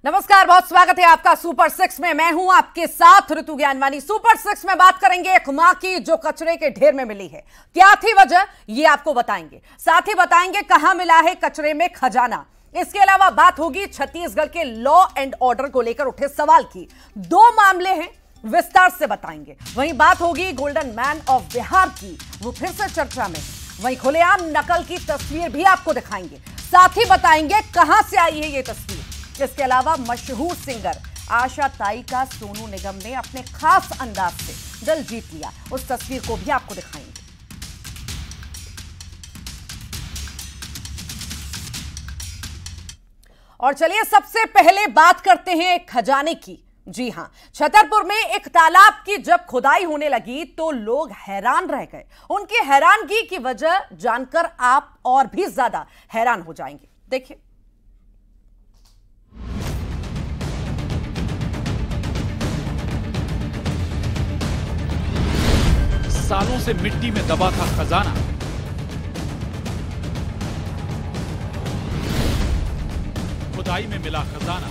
नमस्कार, बहुत स्वागत है आपका सुपर सिक्स में। मैं हूं आपके साथ ऋतु ज्ञानवानी। सुपर सिक्स में बात करेंगे एक मां की जो कचरे के ढेर में मिली है। क्या थी वजह, ये आपको बताएंगे। साथ ही बताएंगे कहां मिला है कचरे में खजाना। इसके अलावा बात होगी छत्तीसगढ़ के लॉ एंड ऑर्डर को लेकर उठे सवाल की। 2 मामले हैं, विस्तार से बताएंगे। वहीं बात होगी गोल्डन मैन ऑफ बिहार की, वो फिर से चर्चा में। वहीं खुलेआम नकल की तस्वीर भी आपको दिखाएंगे। साथ ही बताएंगे कहां से आई है ये तस्वीर। इसके अलावा मशहूर सिंगर आशा ताई का सोनू निगम ने अपने खास अंदाज से दिल जीत लिया, उस तस्वीर को भी आपको दिखाएंगे। और चलिए सबसे पहले बात करते हैं खजाने की। जी हां, छतरपुर में एक तालाब की जब खुदाई होने लगी तो लोग हैरान रह गए। उनकी हैरानगी की वजह जानकर आप और भी ज्यादा हैरान हो जाएंगे। देखिए। सालों से मिट्टी में दबा था खजाना। खुदाई में मिला खजाना।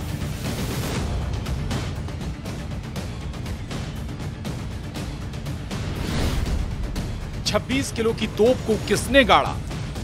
$26 किलो की तोप को किसने गाड़ा?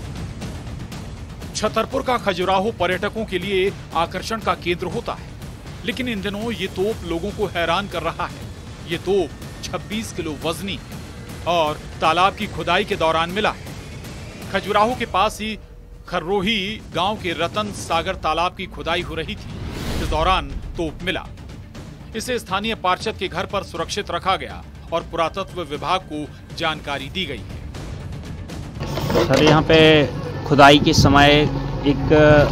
छतरपुर का खजुराहो पर्यटकों के लिए आकर्षण का केंद्र होता है, लेकिन इन दिनों ये तोप लोगों को हैरान कर रहा है। ये तोप 26 किलो वजनी है और तालाब की खुदाई के दौरान मिला है। खजुराहो के पास ही खर्रोही गांव के रतन सागर तालाब की खुदाई हो रही थी। इस दौरान तोप मिला। इसे स्थानीय पार्षद के घर पर सुरक्षित रखा गया और पुरातत्व विभाग को जानकारी दी गई है। सर, यहाँ पे खुदाई के समय एक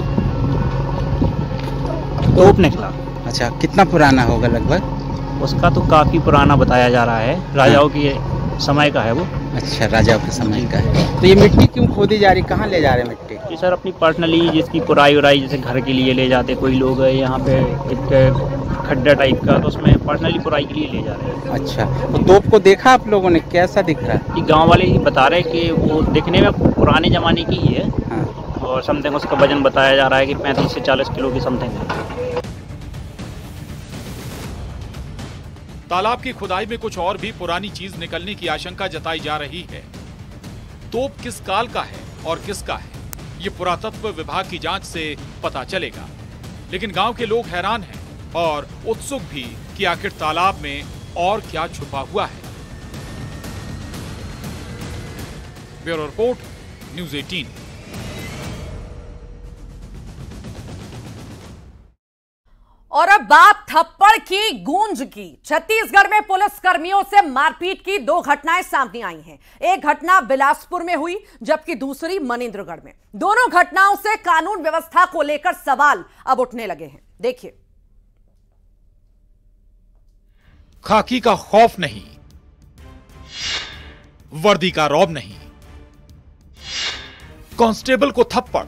तोप निकला। अच्छा, कितना पुराना होगा लगभग? उसका तो काफी पुराना बताया जा रहा है, राजाओं के समय का है वो। अच्छा, राजाओं के समय का है। तो ये मिट्टी क्यों खोदी जा रही, कहाँ ले जा रहे हैं मिट्टी? जी सर, अपनी पर्सनली जिसकी पुराई उराई जैसे घर के लिए ले जाते कोई लोग, यहाँ पे एक खड्डा टाइप का, तो उसमें पर्सनली पुराई के लिए ले जा रहे हैं। अच्छा, तो तोप को देखा आप लोगों ने, कैसा दिख रहा है? ये गाँव वाले ही बता रहे कि वो दिखने में पुराने जमाने की ही है। हाँ। और समथिंग उसका वजन बताया जा रहा है कि 35 से 40 किलो की समथिंग है। तालाब की खुदाई में कुछ और भी पुरानी चीज निकलने की आशंका जताई जा रही है। तोप किस काल का है और किसका है, ये पुरातत्व विभाग की जांच से पता चलेगा। लेकिन गांव के लोग हैरान हैं और उत्सुक भी कि आखिर तालाब में और क्या छुपा हुआ है। Bureau report, news 18। और अब बात थप्पड़ की, गूंज की। छत्तीसगढ़ में पुलिस कर्मियों से मारपीट की 2 घटनाएं सामने आई हैं। एक घटना बिलासपुर में हुई, जबकि दूसरी मनेन्द्रगढ़ में। दोनों घटनाओं से कानून व्यवस्था को लेकर सवाल अब उठने लगे हैं। देखिए। खाकी का खौफ नहीं, वर्दी का रौब नहीं, कांस्टेबल को थप्पड़,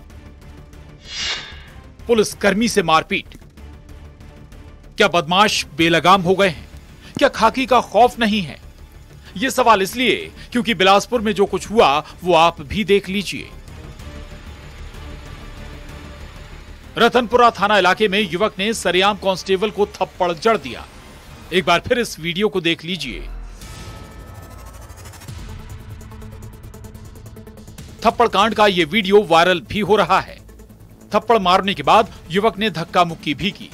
पुलिस कर्मी से मारपीट। क्या बदमाश बेलगाम हो गए हैं? क्या खाकी का खौफ नहीं है? यह सवाल इसलिए क्योंकि बिलासपुर में जो कुछ हुआ वो आप भी देख लीजिए। रतनपुरा थाना इलाके में युवक ने सरेआम कांस्टेबल को थप्पड़ जड़ दिया। एक बार फिर इस वीडियो को देख लीजिए। थप्पड़ कांड का यह वीडियो वायरल भी हो रहा है। थप्पड़ मारने के बाद युवक ने धक्का मुक्की भी की।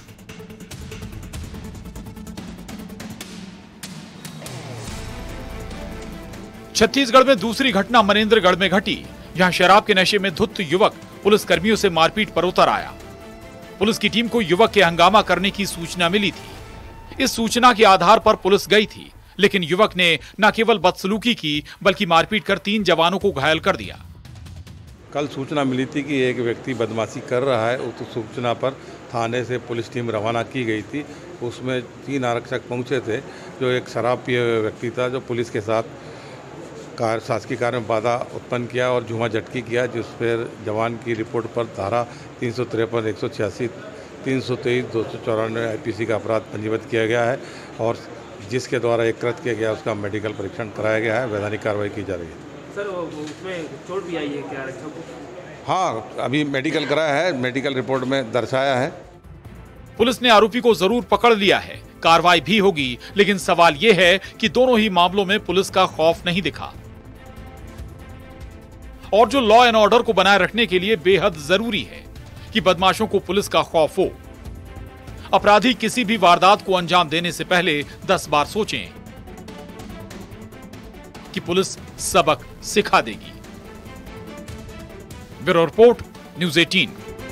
छत्तीसगढ़ में दूसरी घटना मनेन्द्रगढ़ में घटी। यहां शराब के नशे में धुत युवक पुलिस कर्मियों से मारपीट पर उतर आया। पुलिस की टीम को युवक के हंगामा करने की सूचना मिली थी। इस सूचना के आधार पर पुलिस गई थी, लेकिन युवक ने न केवल बदसलूकी की बल्कि मारपीट कर 3 जवानों को घायल कर दिया। कल सूचना मिली थी कि एक व्यक्ति बदमाशी कर रहा है। उस सूचना पर थाने से पुलिस टीम रवाना की गई थी। उसमें 3 आरक्षक पहुंचे थे। जो एक शराब पिए हुए व्यक्ति था, जो पुलिस के साथ शासकीय कार्य में बाधा उत्पन्न किया और झूमा झटकी किया, जिस पर जवान की रिपोर्ट पर धारा 353, 186, 323, 294 IPC का अपराध पंजीबद्ध किया गया है और जिसके द्वारा एक कृत्य किया गया उसका मेडिकल परीक्षण कराया गया है। वैधानिक कार्रवाई की जा रही है। सर, उसमें चोट भी आई है क्या आरक्षक को? हाँ, अभी मेडिकल कराया है, मेडिकल रिपोर्ट में दर्शाया है। पुलिस ने आरोपी को जरूर पकड़ लिया है, कार्रवाई भी होगी, लेकिन सवाल यह है कि दोनों ही मामलों में पुलिस का खौफ नहीं दिखा। और जो लॉ एंड ऑर्डर को बनाए रखने के लिए बेहद जरूरी है कि बदमाशों को पुलिस का खौफ हो। अपराधी किसी भी वारदात को अंजाम देने से पहले 10 बार सोचें कि पुलिस सबक सिखा देगी। Bureau report, news 18।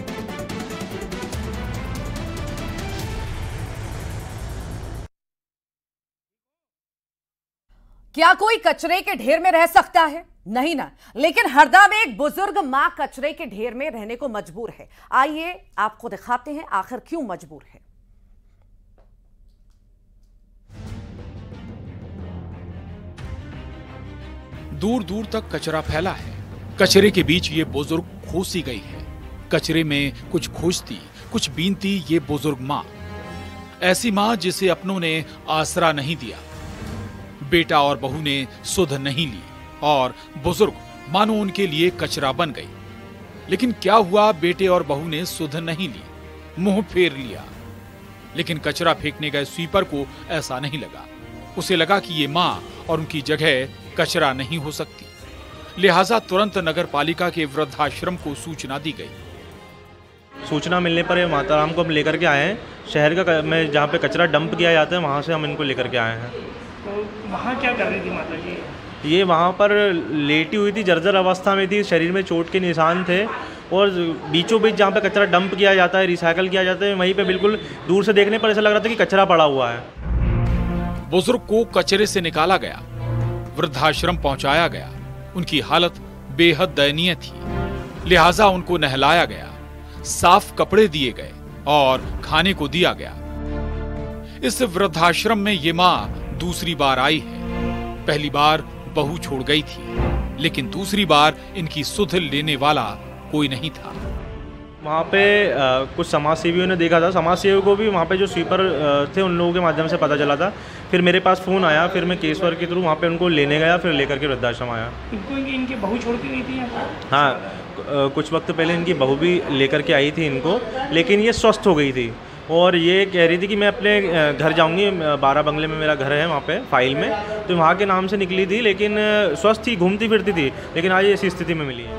क्या कोई कचरे के ढेर में रह सकता है? नहीं ना। लेकिन हरदा में एक बुजुर्ग मां कचरे के ढेर में रहने को मजबूर है। आइए आपको दिखाते हैं आखिर क्यों मजबूर है। दूर दूर तक कचरा फैला है। कचरे के बीच ये बुजुर्ग खोसी गई है। कचरे में कुछ खोजती, कुछ बीनती ये बुजुर्ग मां। ऐसी मां जिसे अपनों ने आसरा नहीं दिया, बेटा और बहू ने सुध नहीं ली और बुजुर्ग मानो उनके लिए कचरा बन गई। लेकिन क्या हुआ, बेटे और बहू ने सुध नहीं ली, मुंह फेर लिया। लेकिन कचरा फेंकने गए स्वीपर को ऐसा नहीं लगा। उसे लगा कि ये मां और उनकी जगह कचरा नहीं हो सकती। लिहाजा तुरंत नगर पालिका के वृद्धाश्रम को सूचना दी गई। सूचना मिलने पर माताराम को हम लेकर के आए हैं। शहर का में जहाँ पे कचरा डंप किया जाता है वहाँ से हम इनको लेकर के आए हैं। तो वहाँ क्या कर रही थी माता जी? ये वहाँ पर लेटी हुई थी, जर्जर अवस्था में थी, शरीर में चोट के निशान थे और बीचों बीच जहाँ पे कचरा डंप किया जाता है, रिसाइकल किया जाता है, वहीं पे बिल्कुल दूर से देखने पर ऐसा लग रहा था कि कचरा पड़ा हुआ है। बुजुर्ग को कचरे से निकाला गया, वृद्धाश्रम पहुंचाया गया। उनकी हालत बेहद दयनीय थी, लिहाजा उनको नहलाया गया, साफ कपड़े दिए गए और खाने को दिया गया। इस वृद्धाश्रम में ये मां दूसरी बार आई है। पहली बार बहू छोड़ गई थी, लेकिन दूसरी बार इनकी सुध लेने वाला कोई नहीं था। वहाँ पे कुछ समाज सेवियों ने देखा था। समाज सेवियों को भी वहाँ पे जो स्वीपर थे उन लोगों के माध्यम से पता चला था। फिर मेरे पास फ़ोन आया, फिर मैं केस वर्क के थ्रू वहाँ पे उनको लेने गया, फिर लेकर के वृद्धाश्रम आया। इनकी बहू छोड़ के गई थी यहाँ? हाँ, कुछ वक्त पहले इनकी बहू भी लेकर के आई थी इनको, लेकिन ये स्वस्थ हो गई थी और ये कह रही थी कि मैं अपने घर जाऊंगी। 12 बंगले में मेरा घर है वहाँ पे फाइल में, तो वहाँ के नाम से निकली थी, लेकिन स्वस्थ थी, घूमती फिरती थी, लेकिन आज ऐसी स्थिति में मिली है।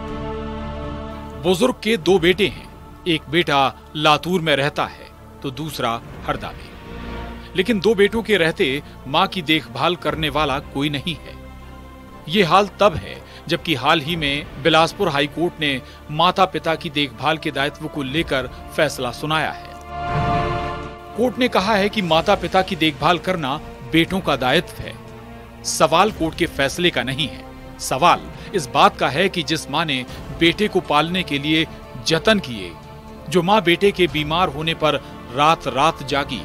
बुजुर्ग के 2 बेटे हैं। एक बेटा लातूर में रहता है तो दूसरा हरदा में। लेकिन 2 बेटों के रहते मां की देखभाल करने वाला कोई नहीं है। ये हाल तब है जबकि हाल ही में बिलासपुर हाईकोर्ट ने माता पिता की देखभाल के दायित्व को लेकर फैसला सुनाया है। कोर्ट ने कहा है कि माता पिता की देखभाल करना बेटों का दायित्व है। सवाल कोर्ट के फैसले का नहीं है, सवाल इस बात का है कि जिस मां ने बेटे को पालने के लिए जतन किए, जो मां बेटे के बीमार होने पर रात रात जागी,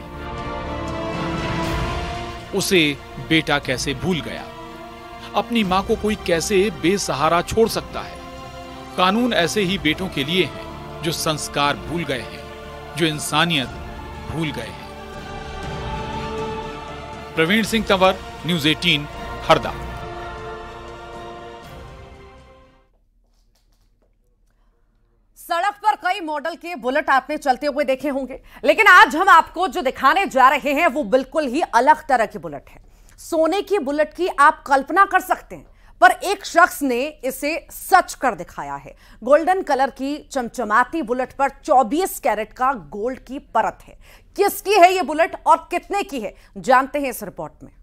उसे बेटा कैसे भूल गया? अपनी मां को कोई कैसे बेसहारा छोड़ सकता है? कानून ऐसे ही बेटों के लिए है जो संस्कार भूल गए हैं, जो इंसानियत भूल गए हैं। प्रवीण सिंह तंवर, न्यूज़ 18, हरदा। सड़क पर कई मॉडल के बुलेट आपने चलते हुए देखे होंगे, लेकिन आज हम आपको जो दिखाने जा रहे हैं वो बिल्कुल ही अलग तरह की बुलेट है। सोने की बुलेट की आप कल्पना कर सकते हैं, पर एक शख्स ने इसे सच कर दिखाया है। गोल्डन कलर की चमचमाती बुलेट पर 24 कैरेट का गोल्ड की परत है। किसकी है ये बुलेट और कितने की है, जानते हैं इस रिपोर्ट में।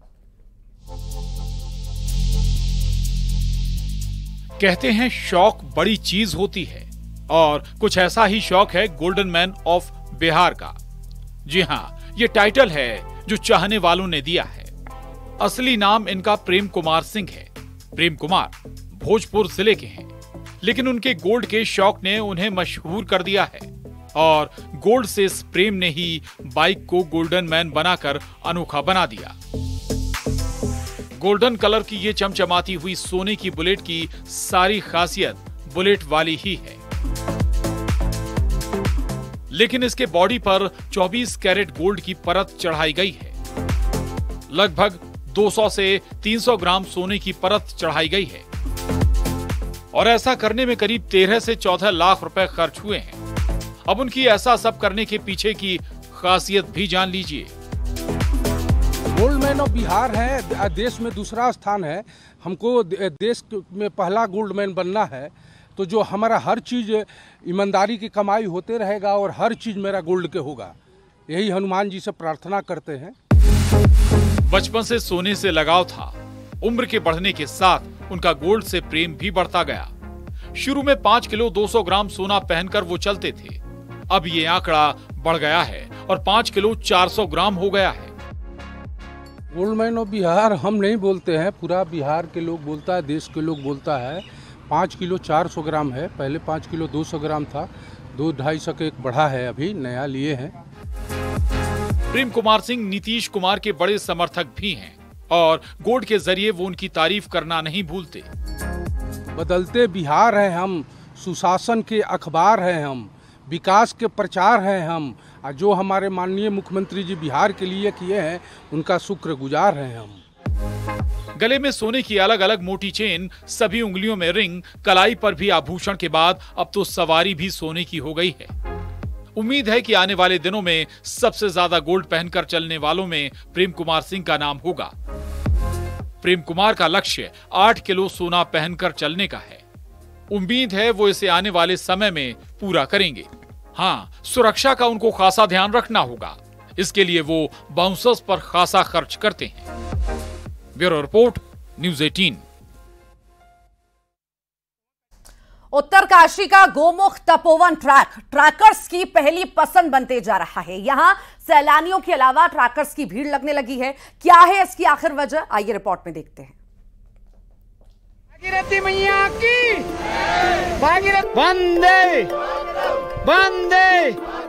कहते हैं शौक बड़ी चीज होती है और कुछ ऐसा ही शौक है गोल्डन मैन ऑफ बिहार का। जी हां, ये टाइटल है जो चाहने वालों ने दिया है। असली नाम इनका प्रेम कुमार सिंह है। प्रेम कुमार भोजपुर जिले के हैं, लेकिन उनके गोल्ड के शौक ने उन्हें मशहूर कर दिया है और गोल्ड से इस प्रेम ने ही बाइक को गोल्डन मैन बनाकर अनोखा बना दिया। गोल्डन कलर की ये चमचमाती हुई सोने की बुलेट की सारी खासियत बुलेट वाली ही है, लेकिन इसके बॉडी पर 24 कैरेट गोल्ड की परत चढ़ाई गई है। लगभग 200 से 300 ग्राम सोने की परत चढ़ाई गई है और ऐसा करने में करीब 13 से 14 लाख रुपए खर्च हुए हैं। अब उनकी ऐसा सब करने के पीछे की खासियत भी जान लीजिए। गोल्ड मैन ऑफ बिहार है, देश में दूसरा स्थान है। हमको देश में पहला गोल्ड मैन बनना है, तो जो हमारा हर चीज़ ईमानदारी की कमाई होते रहेगा और हर चीज़ मेरा गोल्ड के होगा, यही हनुमान जी से प्रार्थना करते हैं। बचपन से सोने से लगाव था। उम्र के बढ़ने के साथ उनका गोल्ड से प्रेम भी बढ़ता गया। शुरू में 5 किलो 200 ग्राम सोना पहनकर वो चलते थे। अब ये आंकड़ा बढ़ गया है और 5 किलो 400 ग्राम हो गया है। गोल्ड मैन ऑफ बिहार हम नहीं बोलते हैं, पूरा बिहार के लोग बोलता है, देश के लोग बोलता है। 5 किलो 400 ग्राम है, पहले 5 किलो 200 ग्राम था, 2-250 का एक बढ़ा है, अभी नया लिए हैं। प्रेम कुमार सिंह नीतीश कुमार के बड़े समर्थक भी हैं और गोल्ड के जरिए वो उनकी तारीफ करना नहीं भूलते। बदलते बिहार हैं हम, सुशासन के अखबार हैं हम, विकास के प्रचार हैं हम, और जो हमारे माननीय मुख्यमंत्री जी बिहार के लिए किए हैं उनका शुक्रगुजार हैं हम। गले में सोने की अलग अलग मोटी चेन, सभी उंगलियों में रिंग, कलाई पर भी आभूषण के बाद अब तो सवारी भी सोने की हो गई है। उम्मीद है कि आने वाले दिनों में सबसे ज्यादा गोल्ड पहनकर चलने वालों में प्रेम कुमार सिंह का नाम होगा। प्रेम कुमार का लक्ष्य 8 किलो सोना पहनकर चलने का है। उम्मीद है वो इसे आने वाले समय में पूरा करेंगे। हाँ, सुरक्षा का उनको खासा ध्यान रखना होगा। इसके लिए वो बाउंसर्स पर खासा खर्च करते हैं। Bureau report, news 18। उत्तरकाशी का गोमुख तपोवन ट्रैकर्स की पहली पसंद बनते जा रहा है। यहां सैलानियों के अलावा ट्रैकर्स की भीड़ लगने लगी है। क्या है इसकी आखिर वजह, आइए रिपोर्ट में देखते हैं। भागीरथी मैया की भागीरथ वंदे वंदे।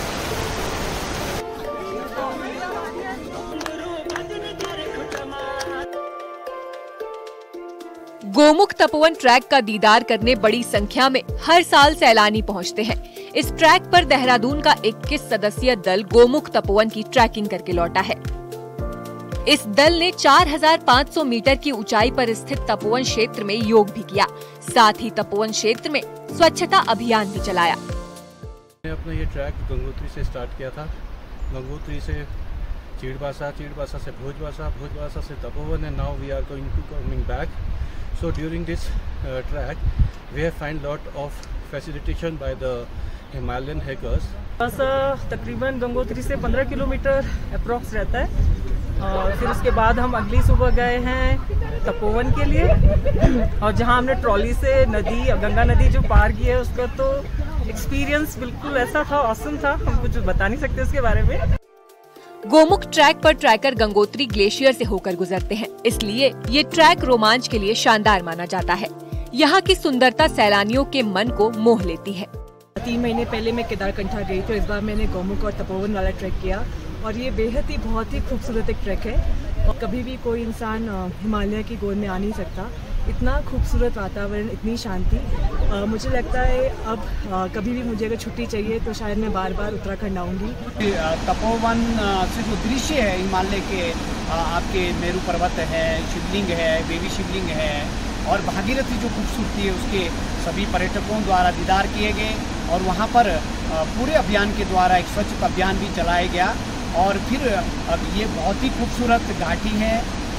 गोमुख तपोवन ट्रैक का दीदार करने बड़ी संख्या में हर साल सैलानी पहुंचते हैं। इस ट्रैक पर देहरादून का 21 सदस्यीय दल गोमुख तपोवन की ट्रैकिंग करके लौटा है। इस दल ने 4500 मीटर की ऊंचाई पर स्थित तपोवन क्षेत्र में योग भी किया। साथ ही तपोवन क्षेत्र में स्वच्छता अभियान भी चलाया। मैंने अपना ये ट्रैक गंगोत्री से स्टार्ट किया था। गंगोत्री से चीड़बासा, चीड़बासा से भोजबासा, भोजबासा से Tapovan, and now we are going to coming back. So during this track, we have found lot of facilitation by the Himalayan hikers. तकरीबन गंगोत्री से 15 किलोमीटर अप्रॉक्स रहता है और फिर उसके बाद हम अगली सुबह गए हैं तपोवन के लिए और जहां हमने ट्रॉली से नदी, गंगा नदी जो पार की है उसका तो एक्सपीरियंस बिल्कुल ऐसा था, ऑसम था, हम कुछ बता नहीं सकते उसके बारे में। गोमुख ट्रैक पर ट्रैकर गंगोत्री ग्लेशियर से होकर गुजरते हैं, इसलिए ये ट्रैक रोमांच के लिए शानदार माना जाता है। यहाँ की सुंदरता सैलानियों के मन को मोह लेती है। 3 महीने पहले मैं केदारकंठा गई तो इस बार मैंने गोमुख और तपोवन वाला ट्रैक किया और ये बेहद ही बहुत ही खूबसूरत एक ट्रैक है और कभी भी कोई इंसान हिमालय की गोद में आ नहीं सकता। इतना खूबसूरत वातावरण, इतनी शांति। मुझे लगता है अब कभी भी मुझे अगर छुट्टी चाहिए तो शायद मैं बार बार उत्तराखंड आऊँगी। तपोवन सिर्फ दृश्य है हिमालय के, आपके मेरू पर्वत है, शिवलिंग है, बेबी शिवलिंग है और भागीरथी जो खूबसूरती है उसके सभी पर्यटकों द्वारा दीदार किए गए और वहाँ पर पूरे अभियान के द्वारा एक स्वच्छता अभियान भी चलाया गया और फिर अब ये बहुत ही खूबसूरत घाटी है।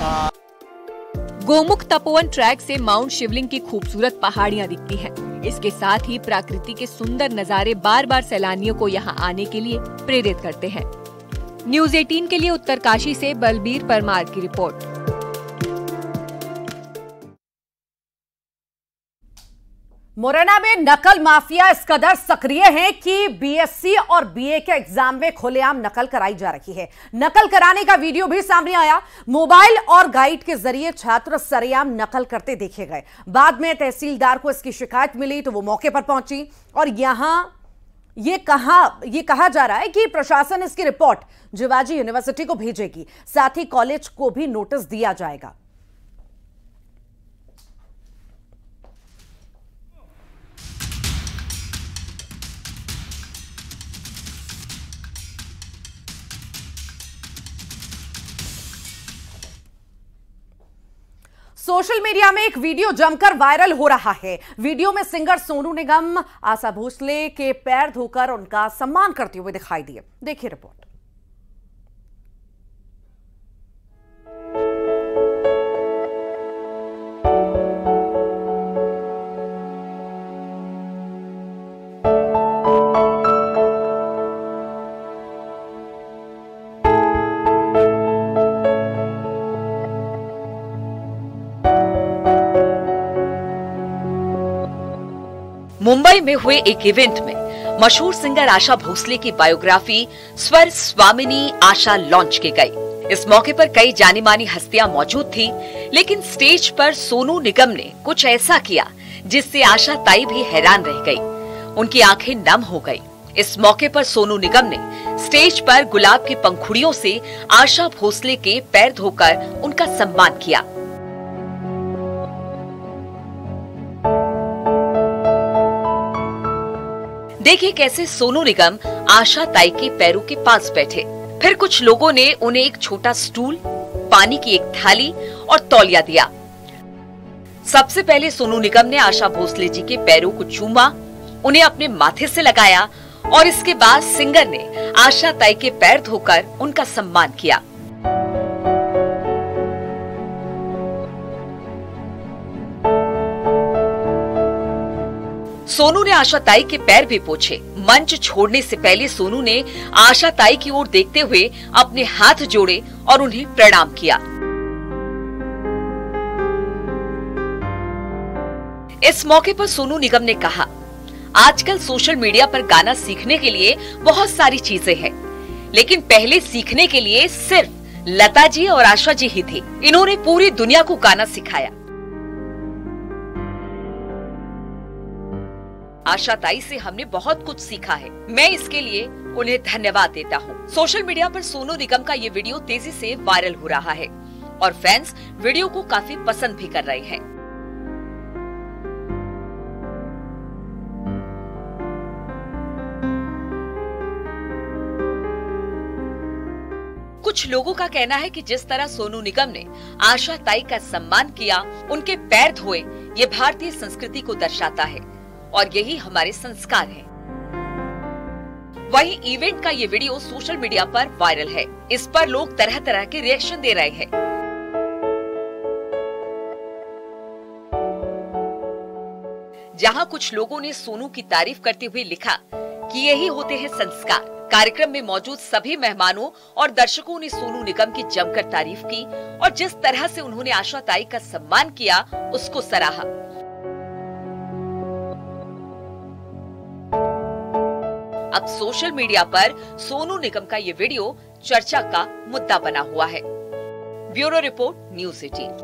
गोमुख तपोवन ट्रैक से माउंट शिवलिंग की खूबसूरत पहाड़ियां दिखती हैं। इसके साथ ही प्रकृति के सुंदर नजारे बार बार सैलानियों को यहां आने के लिए प्रेरित करते हैं। न्यूज़ 18 के लिए उत्तरकाशी से बलबीर परमार की रिपोर्ट। मुरैना में नकल माफिया इस कदर सक्रिय है कि बीएससी और बीए के एग्जाम में खुलेआम नकल कराई जा रही है। नकल कराने का वीडियो भी सामने आया। मोबाइल और गाइड के जरिए छात्र सरेआम नकल करते देखे गए। बाद में तहसीलदार को इसकी शिकायत मिली तो वो मौके पर पहुंची और यहां ये कहा जा रहा है कि प्रशासन इसकी रिपोर्ट जिवाजी यूनिवर्सिटी को भेजेगी। साथ ही कॉलेज को भी नोटिस दिया जाएगा। सोशल मीडिया में एक वीडियो जमकर वायरल हो रहा है। वीडियो में सिंगर सोनू निगम आशा भोसले के पैर धोकर उनका सम्मान करते हुए दिखाई दिए। देखिए रिपोर्ट। मुंबई में हुए एक इवेंट में मशहूर सिंगर आशा भोसले की बायोग्राफी स्वर स्वामिनी आशा लॉन्च की गई। इस मौके पर कई जानी मानी हस्तियां मौजूद थी, लेकिन स्टेज पर सोनू निगम ने कुछ ऐसा किया जिससे आशा ताई भी हैरान रह गई। उनकी आंखें नम हो गई। इस मौके पर सोनू निगम ने स्टेज पर गुलाब की पंखुड़ियों से आशा भोसले के पैर धोकर उनका सम्मान किया। देखिए कैसे सोनू निगम आशा ताई के पैरों के पास बैठे। फिर कुछ लोगों ने उन्हें एक छोटा स्टूल, पानी की एक थाली और तौलिया दिया। सबसे पहले सोनू निगम ने आशा भोसले जी के पैरों को चूमा, उन्हें अपने माथे से लगाया और इसके बाद सिंगर ने आशा ताई के पैर धोकर उनका सम्मान किया। सोनू ने आशा ताई के पैर भी पोंछे। मंच छोड़ने से पहले सोनू ने आशा ताई की ओर देखते हुए अपने हाथ जोड़े और उन्हें प्रणाम किया। इस मौके पर सोनू निगम ने कहा, आजकल सोशल मीडिया पर गाना सीखने के लिए बहुत सारी चीजें हैं, लेकिन पहले सीखने के लिए सिर्फ लता जी और आशा जी ही थी। इन्होंने पूरी दुनिया को गाना सिखाया। आशा ताई से हमने बहुत कुछ सीखा है। मैं इसके लिए उन्हें धन्यवाद देता हूँ। सोशल मीडिया पर सोनू निगम का ये वीडियो तेजी से वायरल हो रहा है और फैंस वीडियो को काफी पसंद भी कर रहे हैं। कुछ लोगों का कहना है कि जिस तरह सोनू निगम ने आशा ताई का सम्मान किया, उनके पैर धोए, ये भारतीय संस्कृति को दर्शाता है और यही हमारे संस्कार हैं। वहीं इवेंट का ये वीडियो सोशल मीडिया पर वायरल है। इस पर लोग तरह तरह के रिएक्शन दे रहे हैं। जहां कुछ लोगों ने सोनू की तारीफ करते हुए लिखा कि यही होते हैं संस्कार। कार्यक्रम में मौजूद सभी मेहमानों और दर्शकों ने सोनू निगम की जमकर तारीफ की और जिस तरह से उन्होंने आशा ताई का सम्मान किया, उसको सराहा। अब सोशल मीडिया पर सोनू निगम का ये वीडियो चर्चा का मुद्दा बना हुआ है। Bureau report, news 18।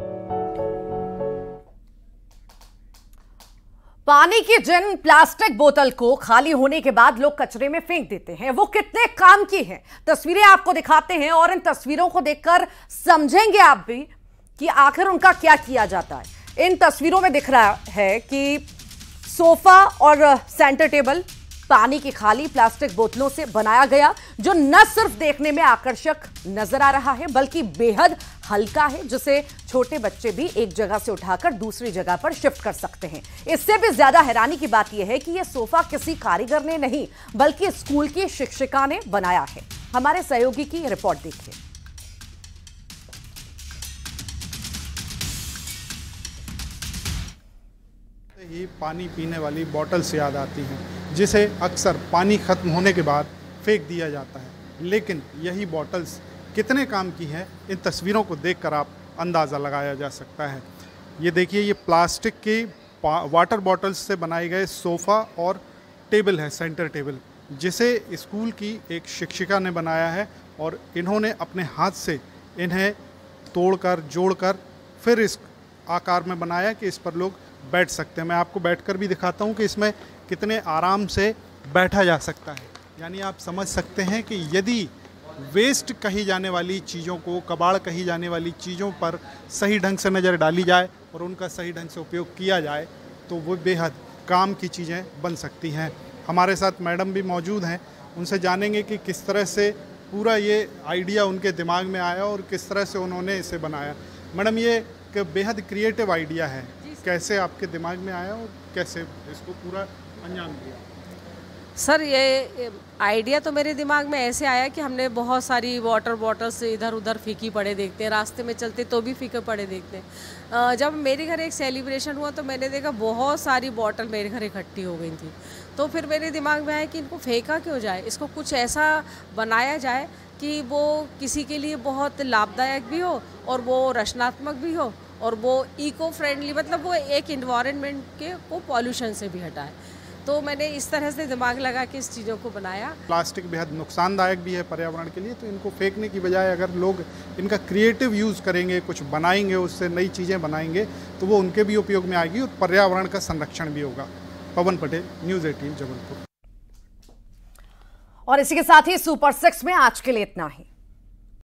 पानी की जिन प्लास्टिक बोतल को खाली होने के बाद लोग कचरे में फेंक देते हैं, वो कितने काम की हैं, तस्वीरें आपको दिखाते हैं और इन तस्वीरों को देखकर समझेंगे आप भी कि आखिर उनका क्या किया जाता है। इन तस्वीरों में दिख रहा है कि सोफा और सेंटर टेबल पानी की खाली प्लास्टिक बोतलों से बनाया गया, जो न सिर्फ देखने में आकर्षक नजर आ रहा है बल्कि बेहद हल्का है, जिसे छोटे बच्चे भी एक जगह से उठाकर दूसरी जगह पर शिफ्ट कर सकते हैं। इससे भी ज्यादा हैरानी की बात यह है कि यह सोफा किसी कारीगर ने नहीं बल्कि स्कूल की शिक्षिका ने बनाया है। हमारे सहयोगी की रिपोर्ट देखिए। ही पानी पीने वाली बॉटल्स याद आती हैं, जिसे अक्सर पानी खत्म होने के बाद फेंक दिया जाता है। लेकिन यही बॉटल्स कितने काम की है, इन तस्वीरों को देखकर आप अंदाज़ा लगाया जा सकता है। ये देखिए, ये प्लास्टिक के वाटर बॉटल्स से बनाए गए सोफ़ा और टेबल है, सेंटर टेबल, जिसे स्कूल की एक शिक्षिका ने बनाया है और इन्होंने अपने हाथ से इन्हें तोड़कर जोड़कर फिर इस आकार में बनाया कि इस पर लोग बैठ सकते हैं। मैं आपको बैठकर भी दिखाता हूं कि इसमें कितने आराम से बैठा जा सकता है। यानी आप समझ सकते हैं कि यदि वेस्ट कही जाने वाली चीज़ों को, कबाड़ कही जाने वाली चीज़ों पर सही ढंग से नज़र डाली जाए और उनका सही ढंग से उपयोग किया जाए तो वो बेहद काम की चीज़ें बन सकती हैं। हमारे साथ मैडम भी मौजूद हैं, उनसे जानेंगे कि किस तरह से पूरा ये आइडिया उनके दिमाग में आया और किस तरह से उन्होंने इसे बनाया। मैडम, ये एक बेहद क्रिएटिव आइडिया है, कैसे आपके दिमाग में आया और कैसे इसको पूरा अंजाम दिया? सर ये आइडिया तो मेरे दिमाग में ऐसे आया कि हमने बहुत सारी वाटर बॉटल्स इधर उधर फीकी पड़े देखते हैं, रास्ते में चलते तो भी फीके पड़े देखते हैं। जब मेरे घर एक सेलिब्रेशन हुआ तो मैंने देखा बहुत सारी बॉटल मेरे घर इकट्ठी हो गई थी। तो फिर मेरे दिमाग में आया कि इनको फेंका क्यों जाए, इसको कुछ ऐसा बनाया जाए कि वो किसी के लिए बहुत लाभदायक भी हो और वो रचनात्मक भी हो और वो इको फ्रेंडली, मतलब वो एक इन्वायरमेंट के को पॉल्यूशन से भी हटाए। तो मैंने इस तरह से दिमाग लगा के इस चीज़ों को बनाया। प्लास्टिक बेहद नुकसानदायक भी है पर्यावरण के लिए, तो इनको फेंकने की बजाय अगर लोग इनका क्रिएटिव यूज़ करेंगे, कुछ बनाएंगे, उससे नई चीज़ें बनाएंगे, तो वो उनके भी उपयोग में आएगी और पर्यावरण का संरक्षण भी होगा। पवन पटेल, न्यूज़ 18 जबलपुर। और इसी के साथ ही सुपर 6 में आज के लिए इतना ही।